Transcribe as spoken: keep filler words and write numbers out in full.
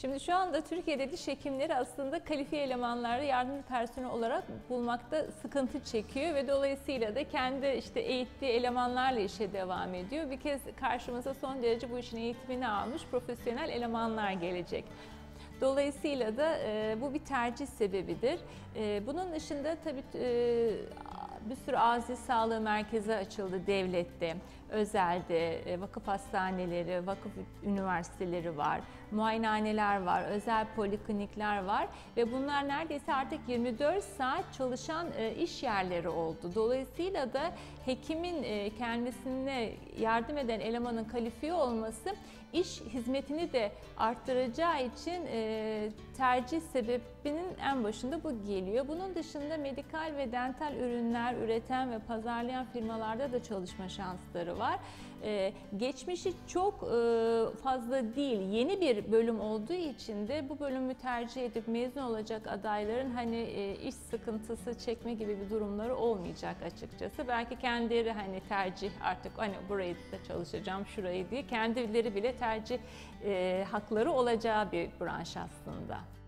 Şimdi şu anda Türkiye'de diş hekimleri aslında kalifiye elemanları yardımcı personel olarak bulmakta sıkıntı çekiyor ve dolayısıyla da kendi işte eğittiği elemanlarla işe devam ediyor. Bir kez karşımıza son derece bu işin eğitimini almış profesyonel elemanlar gelecek. Dolayısıyla da e, bu bir tercih sebebidir. E, bunun dışında tabii e, bir sürü acil sağlığı merkezi açıldı devlette, özelde, e, vakıf hastaneleri, vakıf üniversiteleri var, muayenehaneler var, özel poliklinikler var ve bunlar neredeyse artık yirmi dört saat çalışan e, iş yerleri oldu. Dolayısıyla da hekimin e, kendisine yardım eden elemanın kalifiye olması iş hizmetini de arttıracağı için e, tercih sebebinin en başında bu geliyor. Bunun dışında medikal ve dental ürünler üreten ve pazarlayan firmalarda da çalışma şansları var. E, geçmişi çok e, fazla değil, yeni bir bölüm olduğu için de bu bölümü tercih edip mezun olacak adayların hani e, iş sıkıntısı çekme gibi bir durumları olmayacak açıkçası. Belki kendileri hani tercih artık hani burayı da çalışacağım, şurayı diye kendileri bile tercih e, hakları olacağı bir branş aslında.